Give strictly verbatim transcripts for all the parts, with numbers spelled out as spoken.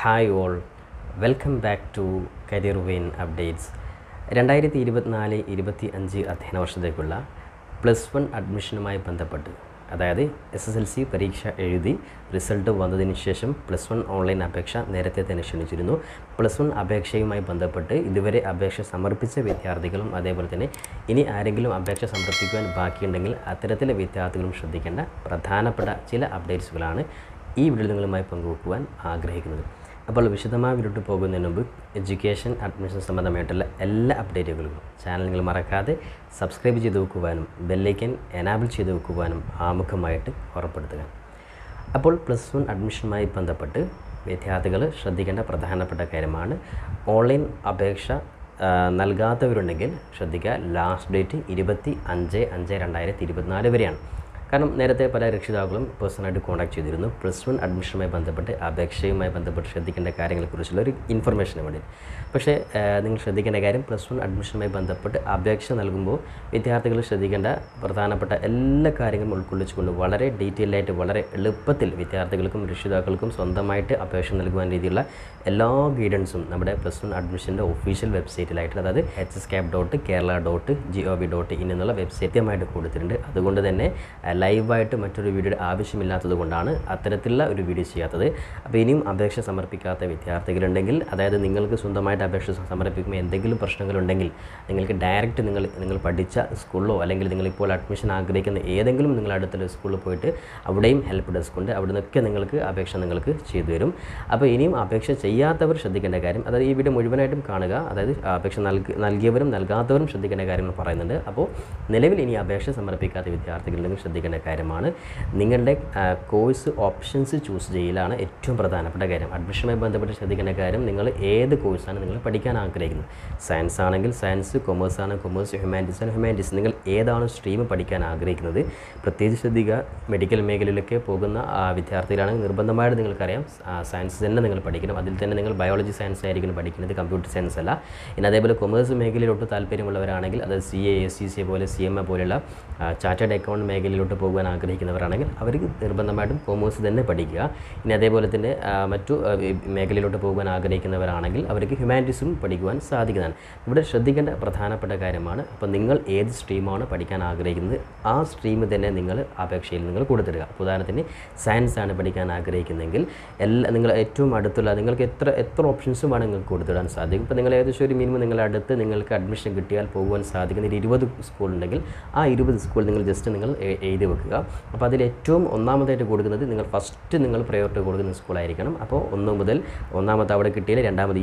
Hi all, welcome back to Career Win Updates. രണ്ടായിരത്തി ഇരുപത്തിനാല് ഇരുപത്തി അഞ്ച് അധ്യയന വർഷത്തേക്കുള്ള പ്ലസ് വൺ അഡ്മിഷനുമായി ബന്ധപ്പെട്ട്, അതായത് എസ് എസ് എൽ സി പരീക്ഷ എഴുതി റിസൾട്ട് വന്നതിന് ശേഷം പ്ലസ് വൺ ഓൺലൈൻ അപേക്ഷ നേരത്തെ തന്നെ ക്ഷണിച്ചിരുന്നു. പ്ലസ് വൺ അപേക്ഷയുമായി ബന്ധപ്പെട്ട് ഇതുവരെ അപേക്ഷ സമർപ്പിച്ച വിദ്യാർത്ഥികളും അതേപോലെ തന്നെ ഇനി ആരെങ്കിലും അപേക്ഷ സമർപ്പിക്കുവാൻ ബാക്കിയുണ്ടെങ്കിൽ അത്തരത്തിലെ വിദ്യാർത്ഥികളും ശ്രദ്ധിക്കേണ്ട പ്രധാനപ്പെട്ട ചില അപ്ഡേറ്റ്സുകളാണ് ഈ വീഡിയോയിൽ നിങ്ങളുമായി പങ്കുവെക്കുവാൻ ആഗ്രഹിക്കുന്നത്. അപ്പോൾ വിശദമായി വീഡിയോട്ട് പോകുന്നതിന് മുമ്പ് എഡ്യൂക്കേഷൻ അഡ്മിഷൻ സംബന്ധമായിട്ടുള്ള എല്ലാ അപ്ഡേറ്റുകളും ചാനൽ നിങ്ങൾ മറക്കാതെ സബ്സ്ക്രൈബ് ചെയ്ത് വെക്കുവാനും ബെല്ലൈക്കൻ എനാബിൾ ചെയ്ത് വെക്കുവാനും ആമുഖമായിട്ട് ഉറപ്പെടുത്തുക. അപ്പോൾ പ്ലസ് വൺ അഡ്മിഷനുമായി ബന്ധപ്പെട്ട് വിദ്യാർത്ഥികൾ ശ്രദ്ധിക്കേണ്ട പ്രധാനപ്പെട്ട കാര്യമാണ്, ഓൺലൈൻ അപേക്ഷ നൽകാത്തവരുണ്ടെങ്കിൽ ശ്രദ്ധിക്കുക. ലാസ്റ്റ് ഡേറ്റ് ഇരുപത്തി അഞ്ച് അഞ്ച് രണ്ടായിരത്തി ഇരുപത്തിനാല് വരെയാണ്. കാരണം നേരത്തെ പല രക്ഷിതാക്കളും പേഴ്സണലായിട്ട് കോൺടാക്ട് ചെയ്തിരുന്നു പ്ലസ് വൺ അഡ്മിഷനുമായി ബന്ധപ്പെട്ട് അപേക്ഷയുമായി ബന്ധപ്പെട്ട് ശ്രദ്ധിക്കേണ്ട കാര്യങ്ങളെക്കുറിച്ചുള്ള ഒരു ഇൻഫർമേഷന് വേണ്ടി. പക്ഷേ നിങ്ങൾ ശ്രദ്ധിക്കേണ്ട കാര്യം, പ്ലസ് വൺ അഡ്മിഷനുമായി ബന്ധപ്പെട്ട് അപേക്ഷ നൽകുമ്പോൾ വിദ്യാർത്ഥികൾ ശ്രദ്ധിക്കേണ്ട പ്രധാനപ്പെട്ട എല്ലാ കാര്യങ്ങളും ഉൾക്കൊള്ളിച്ചുകൊണ്ട് വളരെ ഡീറ്റെയിൽ ആയിട്ട് വളരെ എളുപ്പത്തിൽ വിദ്യാർത്ഥികൾക്കും രക്ഷിതാക്കൾക്കും സ്വന്തമായിട്ട് അപേക്ഷ നൽകുവാൻ രീതിയിലുള്ള എല്ലാ ഗൈഡൻസും നമ്മുടെ പ്ലസ് വൺ അഡ്മിഷൻ്റെ ഒഫീഷ്യൽ വെബ്സൈറ്റിലായിട്ട്, അതായത് H S cap dot Kerala dot G O V dot in എന്നുള്ള വെബ്സൈറ്റുമായിട്ട് കൊടുത്തിട്ടുണ്ട്. അതുകൊണ്ട് തന്നെ ലൈവായിട്ട് മറ്റൊരു വീഡിയോയുടെ ആവശ്യമില്ലാത്തത് കൊണ്ടാണ് അത്തരത്തിലുള്ള ഒരു വീഡിയോ ചെയ്യാത്തത്. അപ്പോൾ ഇനിയും അപേക്ഷ സമർപ്പിക്കാത്ത വിദ്യാർത്ഥികളുണ്ടെങ്കിൽ, അതായത് നിങ്ങൾക്ക് സ്വന്തമായിട്ട് അപേക്ഷ സമർപ്പിക്കുമ്പോൾ എന്തെങ്കിലും പ്രശ്നങ്ങളുണ്ടെങ്കിൽ നിങ്ങൾക്ക് ഡയറക്റ്റ് നിങ്ങൾ നിങ്ങൾ പഠിച്ച സ്കൂളിലോ അല്ലെങ്കിൽ നിങ്ങളിപ്പോൾ അഡ്മിഷൻ ആഗ്രഹിക്കുന്ന ഏതെങ്കിലും നിങ്ങൾ അടുത്തുള്ള സ്കൂളിൽ പോയിട്ട് അവിടെയും ഹെൽപ്പ് ഡെസ്ക് ഉണ്ട്, അവിടെ നിന്നൊക്കെ നിങ്ങൾക്ക് അപേക്ഷ നിങ്ങൾക്ക് ചെയ്തു തരും. അപ്പോൾ ഇനിയും അപേക്ഷ ചെയ്യാത്തവർ ശ്രദ്ധിക്കേണ്ട കാര്യം, അതായത് ഈ വീഡിയോ മുഴുവനായിട്ടും കാണുക, അതായത് അപേക്ഷ നൽകി നൽകിയവരും നൽകാത്തവരും ശ്രദ്ധിക്കേണ്ട കാര്യങ്ങൾ പറയുന്നുണ്ട്. അപ്പോൾ നിലവിൽ ഇനി അപേക്ഷ സമർപ്പിക്കാത്ത വിദ്യാർത്ഥികളുണ്ടെങ്കിൽ ശ്രദ്ധിക്കേണ്ട കാര്യമാണ്, നിങ്ങളുടെ കോഴ്സ് ഓപ്ഷൻസ് ചൂസ് ചെയ്യലാണ് ഏറ്റവും പ്രധാനപ്പെട്ട കാര്യം. അഡ്മിഷനുമായി ബന്ധപ്പെട്ട് ശ്രദ്ധിക്കേണ്ട കാര്യം, നിങ്ങൾ ഏത് കോഴ്സാണ് നിങ്ങൾ പഠിക്കാൻ ആഗ്രഹിക്കുന്നത്. സയൻസ് ആണെങ്കിൽ സയൻസ്, കൊമേഴ്സ് ആണ് കൊമേഴ്സ്, ഹ്യൂമാനിറ്റീസ് ആണ് ഹ്യൂമാനിറ്റീസ്. നിങ്ങൾ ഏതാണ് സ്ട്രീം പഠിക്കാൻ ആഗ്രഹിക്കുന്നത്. പ്രത്യേകിച്ച് ശ്രദ്ധിക്കുക, മെഡിക്കൽ മേഖലയിലൊക്കെ പോകുന്ന വിദ്യാർത്ഥികളാണെങ്കിൽ നിർബന്ധമായിട്ട് നിങ്ങൾക്കറിയാം സയൻസ് തന്നെ നിങ്ങൾ പഠിക്കണം. അതിൽ തന്നെ നിങ്ങൾ ബയോളജി സയൻസ് ആയിരിക്കണം പഠിക്കുന്നത്, കമ്പ്യൂട്ടർ സയൻസ് അല്ല. ഇനി അതേപോലെ കൊമേഴ്സ് മേഖലയിലോട്ട് താല്പര്യമുള്ളവരാണെങ്കിൽ, അതായത് C A, S C C പോലെ സി എം എ പോലെയുള്ള ചാർട്ടേഡ് അക്കൗണ്ട് മേഖലയിലോട്ട് പോകാൻ ആഗ്രഹിക്കുന്നവരാണെങ്കിൽ അവർക്ക് നിർബന്ധമായിട്ടും കോമേഴ്സ് തന്നെ പഠിക്കുക. ഇനി അതേപോലെ തന്നെ മറ്റു മേഖലയിലോട്ട് പോകാൻ ആഗ്രഹിക്കുന്നവരാണെങ്കിൽ അവർക്ക് ഹ്യൂമാനിറ്റീസും പഠിക്കുവാൻ സാധിക്കുന്നതാണ്. ഇവിടെ ശ്രദ്ധിക്കേണ്ട പ്രധാനപ്പെട്ട കാര്യമാണ്, അപ്പോൾ നിങ്ങൾ ഏത് സ്ട്രീമാണ് പഠിക്കാൻ ആഗ്രഹിക്കുന്നത് ആ സ്ട്രീം തന്നെ നിങ്ങൾ അപേക്ഷയിൽ നിങ്ങൾ കൊടുത്തിടുക. ഉദാഹരണത്തിന് സയൻസ് ആണ് പഠിക്കാൻ ആഗ്രഹിക്കുന്നതെങ്കിൽ എല്ലാ നിങ്ങൾ ഏറ്റവും അടുത്തുള്ള നിങ്ങൾക്ക് എത്ര എത്ര ഓപ്ഷൻസും വേണം നിങ്ങൾക്ക് കൊടുത്തിടാൻ സാധിക്കും. ഇപ്പോൾ നിങ്ങൾ ഏകദേശം ഒരു മിനിമം നിങ്ങളുടെ അടുത്ത് നിങ്ങൾക്ക് അഡ്മിഷൻ കിട്ടിയാൽ പോകുവാൻ സാധിക്കുന്ന ഒരു ഇരുപത് സ്കൂൾ ഉണ്ടെങ്കിൽ ആ ഇരുപത് സ്കൂൾ നിങ്ങൾ ജസ്റ്റ് നിങ്ങൾ എഴുതി വെക്കുക. അപ്പോൾ അതിൽ ഏറ്റവും ഒന്നാമതായിട്ട് കൊടുക്കുന്നത് നിങ്ങൾ ഫസ്റ്റ് നിങ്ങൾ പ്രയോറിറ്റി കൊടുക്കുന്ന സ്കൂളായിരിക്കണം. അപ്പോൾ ഒന്ന് മുതൽ ഒന്നാമത്തെ അവിടെ കിട്ടിയാൽ രണ്ടാമത്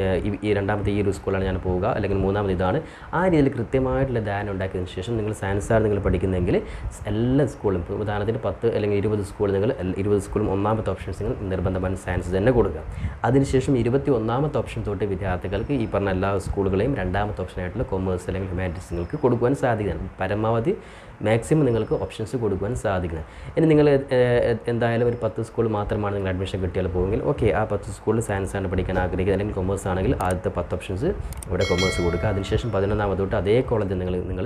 ഈ രണ്ടാമത്തെ ഈ ഒരു സ്കൂളാണ് ഞാൻ പോവുക, അല്ലെങ്കിൽ മൂന്നാമത് ഇതാണ്. ആ രീതിയിൽ കൃത്യമായിട്ടുള്ള ധാരണ ഉണ്ടാക്കിയതിന് ശേഷം നിങ്ങൾ സയൻസാണ് നിങ്ങൾ പഠിക്കുന്നതെങ്കിൽ എല്ലാ സ്കൂളും, ഉദാഹരണത്തിന് പത്ത് അല്ലെങ്കിൽ ഇരുപത് സ്കൂൾ നിങ്ങൾ ഇരുപത് സ്കൂളും ഒന്നാമത്തെ ഓപ്ഷൻസ് നിങ്ങൾ നിർബന്ധമായി സയൻസ് തന്നെ കൊടുക്കുക. അതിനുശേഷം ഇരുപത്തി ഒന്നാമത്തെ ഓപ്ഷൻ തൊട്ട് വിദ്യാർത്ഥികൾക്ക് ഈ പറഞ്ഞ എല്ലാ സ്കൂളുകളെയും രണ്ടാമത്തെ ഓപ്ഷനായിട്ടുള്ള കൊമേഴ്സ് അല്ലെങ്കിൽ ഹ്യൂമാനിറ്റീസ് നിങ്ങൾക്ക് കൊടുക്കുവാൻ സാധിക്കുന്നതാണ്. പരമാവധി മാക്സിമം നിങ്ങൾക്ക് ഓപ്ഷൻസ് കൊടുക്കുവാൻ സാധിക്കുന്നത്. ഇനി നിങ്ങൾ എന്തായാലും ഒരു പത്ത് സ്കൂൾ മാത്രമാണ് നിങ്ങൾ അഡ്മിഷൻ കിട്ടിയാൽ പോകുമെങ്കിൽ ഓക്കെ, ആ പത്ത് സ്കൂളിൽ സയൻസ് ആണ് പഠിക്കാൻ ആഗ്രഹിക്കുന്നത് അല്ലെങ്കിൽ കൊമേഴ്സ് ആണെങ്കിൽ ആദ്യത്തെ പത്ത് ഓപ്ഷൻസ് ഇവിടെ കൊമേഴ്സ് കൊടുക്കുക. അതിനുശേഷം പതിനൊന്നാമത് തൊട്ട് അതേ കോളേജിൽ നിങ്ങൾ നിങ്ങൾ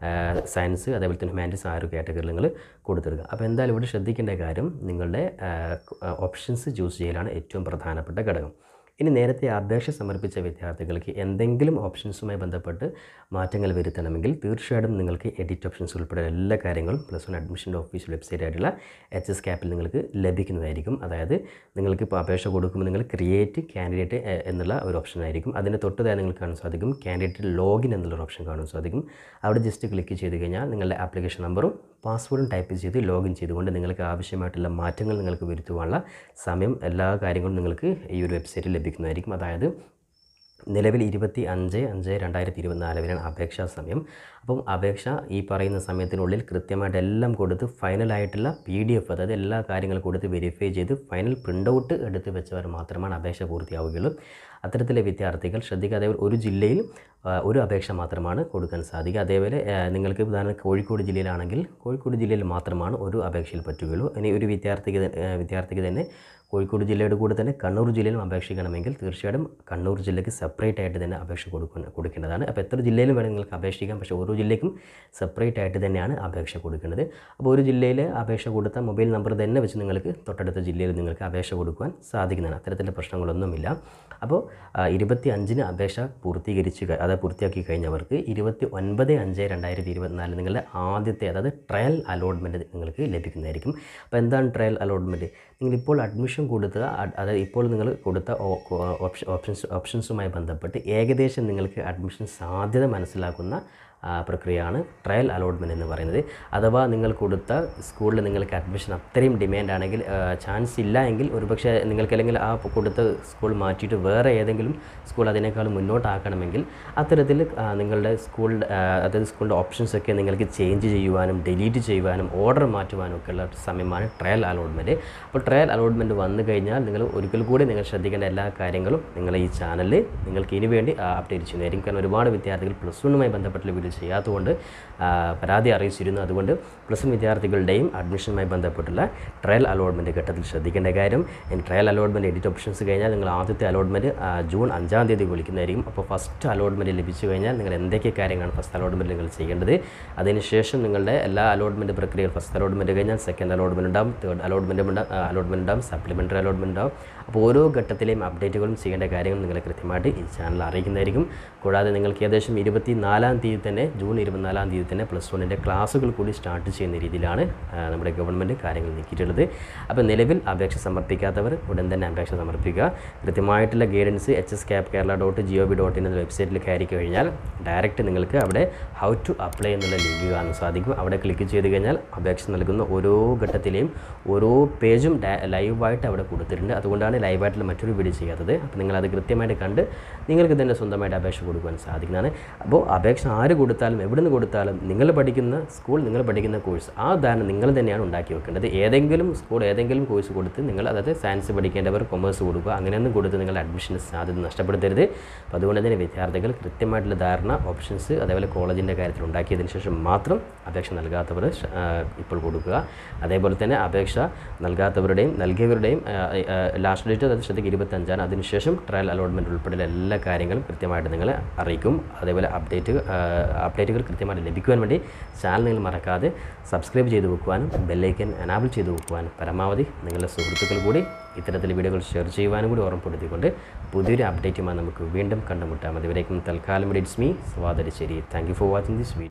സയൻസ് അതേപോലെ തന്നെ ഹ്യൂമാനിറ്റീസ് ആ ഒരു കാറ്റഗറിയിൽ നിങ്ങൾ കൊടുത്തിടുക. അപ്പോൾ എന്തായാലും ഇവിടെ ശ്രദ്ധിക്കേണ്ട കാര്യം, നിങ്ങളുടെ ഓപ്ഷൻസ് ചൂസ് ചെയ്യലാണ് ഏറ്റവും പ്രധാനപ്പെട്ട ഘടകം. ഇനി നേരത്തെ അപേക്ഷ സമർപ്പിച്ച വിദ്യാർത്ഥികൾക്ക് എന്തെങ്കിലും ഓപ്ഷൻസുമായി ബന്ധപ്പെട്ട് മാറ്റങ്ങൾ വരുത്തണമെങ്കിൽ തീർച്ചയായിട്ടും നിങ്ങൾക്ക് എഡിറ്റ് ഓപ്ഷൻസ് ഉൾപ്പെടെ എല്ലാ കാര്യങ്ങളും പ്ലസ് വൺ അഡ്മിഷൻ്റെ ഒഫീഷ്യൽ വെബ്സൈറ്റ് ആയിട്ടുള്ള എച്ച് എസ് ക്യാപ്പിൽ നിങ്ങൾക്ക് ലഭിക്കുന്നതായിരിക്കും. അതായത് നിങ്ങൾക്ക് ഇപ്പോൾ അപേക്ഷ കൊടുക്കുമ്പോൾ നിങ്ങൾ ക്രിയേറ്റ് കാൻഡിഡേറ്റ് എന്നുള്ള ഒരു ഓപ്ഷൻ ആയിരിക്കും. അതിന് തൊട്ടതായി നിങ്ങൾക്ക് കാണാൻ സാധിക്കും കാൻഡിഡേറ്റ് ലോഗിൻ എന്നുള്ളൊരു ഓപ്ഷൻ കാണാൻ സാധിക്കും. അവിടെ ജസ്റ്റ് ക്ലിക്ക് ചെയ്ത് കഴിഞ്ഞാൽ നിങ്ങളുടെ ആപ്ലിക്കേഷൻ നമ്പറും പാസ്വേഡും ടൈപ്പ് ചെയ്ത് ലോഗിൻ ചെയ്തുകൊണ്ട് നിങ്ങൾക്ക് ആവശ്യമായിട്ടുള്ള മാറ്റങ്ങൾ നിങ്ങൾക്ക് വരുത്തുവാനുള്ള സമയം എല്ലാ കാര്യങ്ങളും നിങ്ങൾക്ക് ഈ ഒരു വെബ്സൈറ്റിൽ ലഭിക്കുന്നതായിരിക്കും. അതായത് നിലവിൽ ഇരുപത്തി അഞ്ച് അഞ്ച് രണ്ടായിരത്തി ഇരുപത്തിനാല് വരെയാണ് അപേക്ഷാ സമയം. അപ്പം അപേക്ഷ ഈ പറയുന്ന സമയത്തിനുള്ളിൽ കൃത്യമായിട്ട് എല്ലാം കൊടുത്ത് ഫൈനലായിട്ടുള്ള പി ഡി എഫ്, അതായത് എല്ലാ കാര്യങ്ങളും കൊടുത്ത് വെരിഫൈ ചെയ്ത് ഫൈനൽ പ്രിൻ്റ് ഔട്ട് എടുത്ത് വെച്ചവർ മാത്രമാണ് അപേക്ഷ പൂർത്തിയാവുകയുള്ളൂ. അത്തരത്തിലെ വിദ്യാർത്ഥികൾ ശ്രദ്ധിക്കുക, അതേപോലെ ഒരു ജില്ലയിൽ ഒരു അപേക്ഷ മാത്രമാണ് കൊടുക്കാൻ സാധിക്കുക. അതേപോലെ നിങ്ങൾക്ക് ഉദാഹരണം കോഴിക്കോട് ജില്ലയിലാണെങ്കിൽ കോഴിക്കോട് ജില്ലയിൽ മാത്രമാണ് ഒരു അപേക്ഷയിൽ പറ്റുകയുള്ളൂ. ഇനി ഒരു വിദ്യാർത്ഥിക്ക് വിദ്യാർത്ഥിക്ക് തന്നെ കോഴിക്കോട് ജില്ലയുടെ കൂടെ തന്നെ കണ്ണൂർ ജില്ലയിലും അപേക്ഷിക്കണമെങ്കിൽ തീർച്ചയായിട്ടും കണ്ണൂർ ജില്ലയ്ക്ക് സെപ്പറേറ്റ് ആയിട്ട് തന്നെ അപേക്ഷ കൊടുക്കുന്ന കൊടുക്കേണ്ടതാണ്. അപ്പോൾ എത്ര ജില്ലയിലും വേണമെങ്കിൽ നിങ്ങൾക്ക് അപേക്ഷിക്കാം, പക്ഷേ ഓരോ ജില്ലയ്ക്കും സെപ്പറേറ്റ് ആയിട്ട് തന്നെയാണ് അപേക്ഷ കൊടുക്കേണ്ടത്. അപ്പോൾ ഒരു ജില്ലയിൽ അപേക്ഷ കൊടുത്ത മൊബൈൽ നമ്പർ തന്നെ വെച്ച് നിങ്ങൾക്ക് തൊട്ടടുത്ത ജില്ലയിൽ നിങ്ങൾക്ക് അപേക്ഷ കൊടുക്കുവാൻ സാധിക്കുന്നതാണ്. അത്തരത്തിലുള്ള പ്രശ്നങ്ങളൊന്നുമില്ല. അപ്പോൾ ഇരുപത്തി അഞ്ചിന് അപേക്ഷ പൂർത്തീകരിച്ച് അത് പൂർത്തിയാക്കി കഴിഞ്ഞവർക്ക് ഇരുപത്തി ഒൻപത് അഞ്ച് രണ്ടായിരത്തി ഇരുപത്തിനാല് നിങ്ങളുടെ ആദ്യത്തെ അതായത് ട്രയൽ അലോട്ട്മെൻറ്റ് നിങ്ങൾക്ക് ലഭിക്കുന്നതായിരിക്കും. അപ്പോൾ എന്താണ് ട്രയൽ അലോട്ട്മെൻറ്റ്? നിങ്ങളിപ്പോൾ അഡ്മിഷൻ കൊടുത്ത അതായത് ഇപ്പോൾ നിങ്ങൾ കൊടുത്ത ഓപ്ഷൻസ് ഓപ്ഷൻസുമായി ബന്ധപ്പെട്ട് ഏകദേശം നിങ്ങൾക്ക് അഡ്മിഷൻ സാധ്യത മനസ്സിലാക്കുന്ന പ്രക്രിയയാണ് ട്രയൽ അലോട്ട്മെൻറ്റ് എന്ന് പറയുന്നത്. അഥവാ നിങ്ങൾ കൊടുത്ത സ്കൂളിൽ നിങ്ങൾക്ക് അഡ്മിഷൻ അത്രയും ഡിമാൻഡ് ആണെങ്കിൽ, ചാൻസ് ഇല്ല എങ്കിൽ ഒരുപക്ഷെ നിങ്ങൾക്ക് അല്ലെങ്കിൽ ആ കൊടുത്ത സ്കൂൾ മാറ്റിയിട്ട് വേറെ ഏതെങ്കിലും സ്കൂൾ അതിനേക്കാൾ മുന്നോട്ടാക്കണമെങ്കിൽ അത്തരത്തിൽ നിങ്ങളുടെ സ്കൂളിൻ്റെ അതായത് സ്കൂളിൻ്റെ ഓപ്ഷൻസൊക്കെ നിങ്ങൾക്ക് ചേഞ്ച് ചെയ്യുവാനും ഡിലീറ്റ് ചെയ്യുവാനും ഓർഡർ മാറ്റുവാനും ഒക്കെയുള്ള സമയമാണ് ട്രയൽ അലോട്ട്മെൻറ്റ്. അപ്പോൾ ട്രയൽ അലോട്ട്മെൻറ്റ് വന്നു കഴിഞ്ഞാൽ നിങ്ങൾ ഒരിക്കൽ കൂടി നിങ്ങൾ ശ്രദ്ധിക്കേണ്ട എല്ലാ കാര്യങ്ങളും നിങ്ങൾ ഈ ചാനലിൽ നിങ്ങൾക്ക് ഇനി വേണ്ടി അപ്ഡേറ്റ് ചെയ്യുന്നതായിരിക്കും. കാരണം ഒരുപാട് വിദ്യാർത്ഥികൾ പ്ലസ് വണ്ണുമായി ബന്ധപ്പെട്ടുള്ള വീഡിയോ ചെയ്യാത്തതുകൊണ്ട് പരാതി അറിയിച്ചിരുന്നു. അതുകൊണ്ട് പ്ലസ് വൺ വിദ്യാർത്ഥികളുടെയും അഡ്മിഷനുമായി ബന്ധപ്പെട്ടുള്ള ട്രയൽ അലോട്ട്മെൻറ്റ് ഘട്ടത്തിൽ ശ്രദ്ധിക്കേണ്ട കാര്യം, ട്രയൽ അലോട്ട്മെൻറ്റ് എഡിറ്റ് ഓപ്ഷൻസ് കഴിഞ്ഞാൽ നിങ്ങൾ ആദ്യത്തെ അലോട്ട്മെൻറ്റ് ജൂൺ അഞ്ചാം തീയതി വിളിക്കുന്നതായിരിക്കും. അപ്പോൾ ഫസ്റ്റ് അലോട്ട്മെൻറ്റ് ലഭിച്ചു കഴിഞ്ഞാൽ നിങ്ങൾ എന്തൊക്കെ കാര്യങ്ങളാണ് ഫസ്റ്റ് അലോട്ട്മെൻറ്റ് നിങ്ങൾ ചെയ്യേണ്ടത്, അതിനുശേഷം നിങ്ങളുടെ എല്ലാ അലോട്ട്മെൻറ്റ് പ്രക്രിയകൾ ഫസ്റ്റ് അലോട്ട്മെൻറ്റ് കഴിഞ്ഞാൽ സെക്കൻഡ് അലോട്ട്മെൻറ്റ് ഉണ്ടാകും, തേർഡ് അലോട്ട്മെൻറ്റ് അലോട്ട്മെൻറ്റ് ഉണ്ടാകും, സപ്ലിമെൻ്ററി അലോട്ട്മെൻറ്റ് ഉണ്ടാകും. അപ്പോൾ ഓരോ ഘട്ടത്തിലെയും അപ്ഡേറ്റുകളും ചെയ്യേണ്ട കാര്യങ്ങൾ നിങ്ങൾ കൃത്യമായിട്ട് ഈ ചാനൽ അറിയിക്കുന്നതായിരിക്കും. കൂടാതെ നിങ്ങൾക്ക് ഏകദേശം ഇരുപത്തി നാലാം തീയതി തന്നെ ജൂൺ ഇരുപത്തിനാലാം തീയതി തന്നെ പ്ലസ് വണ്ണിൻ്റെ ക്ലാസ്സുകൾ കൂടി സ്റ്റാർട്ട് ചെയ്യുന്ന രീതിയിലാണ് നമ്മുടെ ഗവൺമെൻറ് കാര്യങ്ങൾ നീക്കിയിട്ടുള്ളത്. അപ്പോൾ നിലവിൽ അപേക്ഷ സമർപ്പിക്കാത്തവർ ഉടൻ തന്നെ അപേക്ഷ സമർപ്പിക്കുക. കൃത്യമായിട്ടുള്ള guidance H S cap Kerala dot G O V dot in എന്ന വെബ്സൈറ്റിൽ കയറി കഴിഞ്ഞാൽ ഡയറക്റ്റ് നിങ്ങൾക്ക് അവിടെ ഹൗ ടു അപ്ലൈ എന്നുള്ള ലിങ്ക് കാണാൻ സാധിക്കും. അവിടെ ക്ലിക്ക് ചെയ്ത് കഴിഞ്ഞാൽ അപേക്ഷ നൽകുന്ന ഓരോ ഘട്ടത്തിലെയും ഓരോ പേജും ലൈവായിട്ട് അവിടെ കൊടുത്തിട്ടുണ്ട്. അതുകൊണ്ടാണ് ലൈവായിട്ടുള്ള മറ്റൊരു വീഡിയോ ചെയ്യാത്തത്. അപ്പോൾ നിങ്ങളത് കൃത്യമായിട്ട് കണ്ട് നിങ്ങൾക്ക് തന്നെ സ്വന്തമായിട്ട് അപേക്ഷ കൊടുക്കുവാൻ സാധിക്കുന്നതാണ്. അപ്പോൾ അപേക്ഷ ആര് കൊടുത്താലും എവിടെ നിന്ന് കൊടുത്താലും നിങ്ങൾ പഠിക്കുന്ന സ്കൂൾ നിങ്ങൾ പഠിക്കുന്ന കോഴ്സ് ആ ധാരണ നിങ്ങൾ തന്നെയാണ് ഉണ്ടാക്കി വെക്കേണ്ടത്. ഏതെങ്കിലും സ്കൂൾ ഏതെങ്കിലും കോഴ്സ് കൊടുത്ത് നിങ്ങൾ അതായത് സയൻസ് പഠിക്കേണ്ടവർ കൊമേഴ്സ് കൊടുക്കുക, അങ്ങനെയൊന്നും കൊടുത്ത് നിങ്ങൾ അഡ്മിഷന് സാധ്യത നഷ്ടപ്പെടുത്തരുത്. അപ്പോൾ അതുകൊണ്ട് തന്നെ വിദ്യാർത്ഥികൾ കൃത്യമായിട്ടുള്ള ധാരണ ഓപ്ഷൻസ് അതേപോലെ കോളേജിൻ്റെ കാര്യത്തിൽ ഉണ്ടാക്കിയതിന് ശേഷം മാത്രം അപേക്ഷ നൽകാത്തവർ ഇപ്പോൾ കൊടുക്കുക. അതേപോലെ തന്നെ അപേക്ഷ നൽകാത്തവരുടെയും നൽകിയവരുടെയും ലാസ്റ്റ് ഡേറ്റ് അതായത് ശ്രദ്ധിക്കുക ഇരുപത്തഞ്ചാണ്. അതിനുശേഷം ട്രയൽ അലോട്ട്മെൻറ്റ് ഉൾപ്പെടെയുള്ള എല്ലാ കാര്യങ്ങളും കൃത്യമായിട്ട് നിങ്ങളെ അറിയിക്കും. അതേപോലെ അപ്ഡേറ്റ് അപ്ഡേറ്റുകൾ കൃത്യമായിട്ട് ലഭിക്കുവാൻ വേണ്ടി ചാനൽ നിങ്ങൾ മറക്കാതെ സബ്സ്ക്രൈബ് ചെയ്ത് വെക്കുവാനും ബെല്ലൈക്കൻ എനാബിൾ ചെയ്ത് വെക്കുവാനും പരമാവധി നിങ്ങളുടെ സുഹൃത്തുക്കൾ കൂടി ഇത്തരത്തിൽ വീഡിയോകൾ ഷെയർ ചെയ്യുവാനും കൂടി ഓർമ്മപ്പെടുത്തിക്കൊണ്ട് പുതിയൊരു അപ്ഡേറ്റുമായി നമുക്ക് വീണ്ടും കണ്ടുമുട്ടാം. അതുവരേക്കും തൽക്കാലം ഇറ്റ്സ് മീ സ്വാതരിശ്ശേരി. Thank you for watching this video.